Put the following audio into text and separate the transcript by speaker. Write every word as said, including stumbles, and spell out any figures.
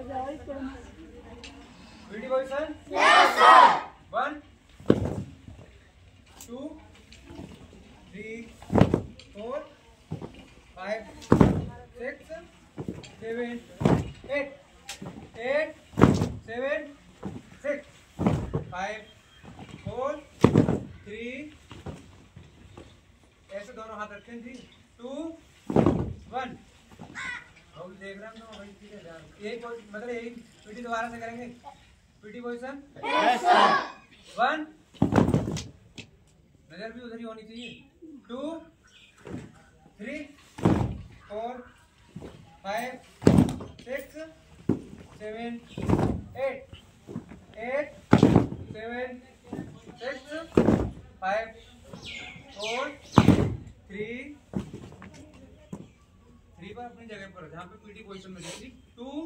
Speaker 1: PT position. Yes sir. One two three four five six seven eight eight seven six five four three, ऐसे दोनों हाथ रखें। Three two one. देख रहे हैं हम ठीक है। यही मतलब यही पीटी दोबारा से करेंगे। PT position. Yes sir. One, नजर भी उधर ही होनी चाहिए। Two three four five six seven eight eight seven six five four three three पर अपनी जगह पर जहाँ पे पीटी पोजीशन में थ्री टू